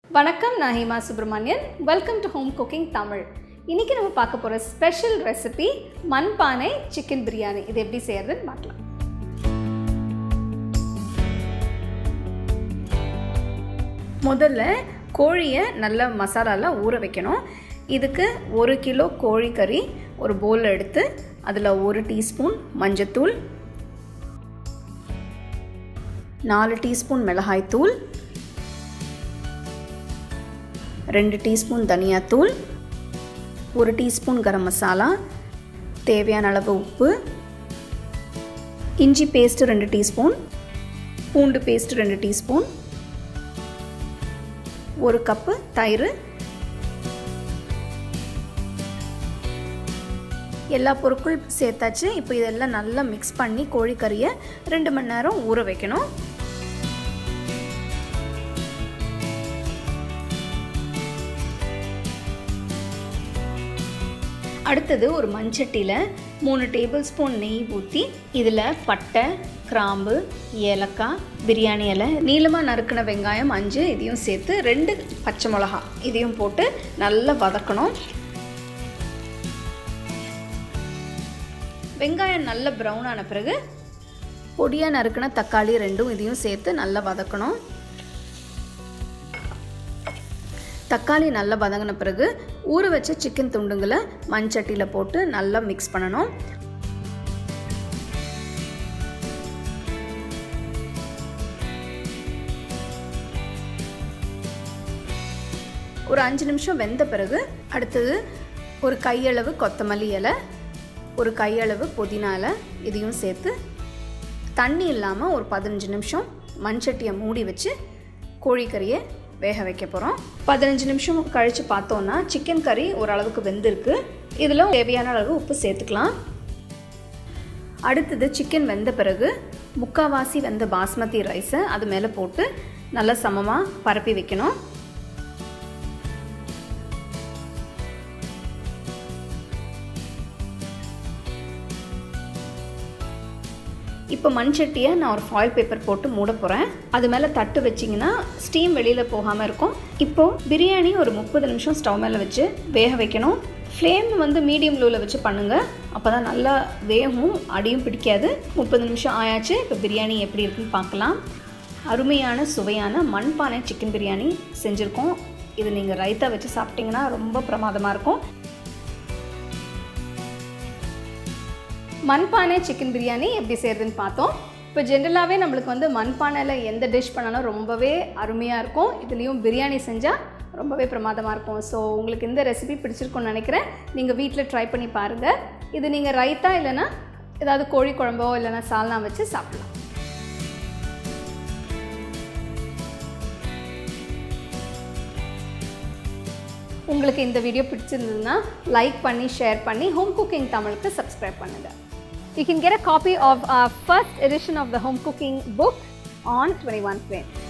வணக்கம், நான் Hema Subramanian. Welcome to home cooking Tamil. இன்றைக்கி நம்ம பார்க்க போகிற ஸ்பெஷல் ரெசிபி மண்பானை சிக்கன் பிரியாணி. இது எப்படி செய்யறதுன்னு பார்க்கலாம். முதல்ல கோழியை நல்ல மசாலாவில் ஊற வைக்கணும். இதுக்கு 1 கிலோ கோழிக்கறி ஒரு பவுலில் எடுத்து அதில் 1 டீஸ்பூன் மஞ்சத்தூள், 4 டீஸ்பூன் மிளகாய்த்தூள், 2 டீஸ்பூன் தனியாத்தூள், 1 டீஸ்பூன் கரம் மசாலா, தேவையான அளவு உப்பு, இஞ்சி பேஸ்ட் 2 டீஸ்பூன், பூண்டு பேஸ்ட் 2 டீஸ்பூன், 1 கப்பு தயிர். எல்லா பொருட்கள் சேர்த்தாச்சு. இப்போ இதெல்லாம் நல்லா மிக்ஸ் பண்ணி கோழிக்கறியை 2 மணி நேரம் ஊற வைக்கணும். அடுத்தது ஒரு மண்சட்டியில் 3 டேபிள் ஸ்பூன் நெய் ஊற்றி இதில் பட்டை, கிராம்பு, ஏலக்காய், பிரியாணி இலை, நீளமாக நறுக்கின வெங்காயம் 5 இதையும் சேர்த்து 2 பச்சை மிளகா இதையும் போட்டு நல்லா வதக்கணும். வெங்காயம் நல்ல ப்ரௌன் ஆன பிறகு பொடியாக நறுக்கின தக்காளி 2 இதையும் சேர்த்து நல்லா வதக்கணும். தக்காளி நல்லா வதங்கின பிறகு ஊற வச்ச சிக்கன் துண்டுங்களை மண்சட்டியில் போட்டு நல்லா மிக்ஸ் பண்ணணும். ஒரு 5 நிமிஷம் வெந்த பிறகு அடுத்தது ஒரு கையளவு கொத்தமல்லி இலை, ஒரு கையளவு புதினா இலை இதையும் சேர்த்து தண்ணி இல்லாமல் ஒரு 15 நிமிஷம் மண்சட்டியை மூடி வச்சு கோழிக்கறியை வேக வைக்க போகிறோம். 15 நிமிஷம் கழித்து பார்த்தோன்னா சிக்கன் கறி ஓரளவுக்கு வெந்திருக்கு. இதில் தேவையான அளவு உப்பு சேர்த்துக்கலாம். அடுத்தது சிக்கன் வெந்த பிறகு முக்கால்வாசி வெந்த பாஸ்மதி ரைஸை அது மேலே போட்டு நல்லா சமமாக பரப்பி வைக்கணும். இப்போ மண்சட்டியை நான் ஒரு ஃபாயில் பேப்பர் போட்டு மூட போகிறேன். அது மேலே தட்டு வச்சிங்கன்னா ஸ்டீம் வெளியில் போகாமல் இருக்கும். இப்போது பிரியாணி ஒரு 30 நிமிஷம் ஸ்டவ் மேலே வச்சு வேக வைக்கணும். ஃப்ளேம் மீடியம் லோவில் வச்சு பண்ணுங்கள். அப்போ தான் நல்லா வேகும், அடியும் பிடிக்காது. 30 நிமிஷம் ஆயாச்சு. இப்போ பிரியாணி எப்படி இருக்குன்னு பார்க்கலாம். அருமையான சுவையான மண்பானை சிக்கன் பிரியாணி செஞ்சுருக்கோம். இது நீங்கள் ரைத்தா வச்சு சாப்பிட்டிங்கன்னா ரொம்ப பிரமாதமாக இருக்கும். மண்பானை சிக்கன் பிரியாணி எப்படி செய்கிறதுன்னு பார்த்தோம். இப்போ ஜென்ரலாகவே நம்மளுக்கு மண்பானையில் எந்த டிஷ் பண்ணாலும் ரொம்பவே அருமையாக இருக்கும். இதுலேயும் பிரியாணி செஞ்சால் ரொம்பவே பிரமாதமாக இருக்கும். ஸோ உங்களுக்கு இந்த ரெசிபி பிடிச்சிருக்குன்னு நினைக்கிறேன். நீங்கள் வீட்டில் ட்ரை பண்ணி பாருங்கள். இது நீங்கள் ரைத்தா இல்லைன்னா ஏதாவது கோழி குழம்போ இல்லைன்னா சால்னா வச்சு சாப்பிடலாம். உங்களுக்கு இந்த வீடியோ பிடிச்சிருந்ததுன்னா லைக் பண்ணி ஷேர் பண்ணி ஹோம் குக்கிங் தமிழுக்கு சப்ஸ்கிரைப் பண்ணுங்கள். You can get a copy of our first edition of the home cooking book on 21 Plane.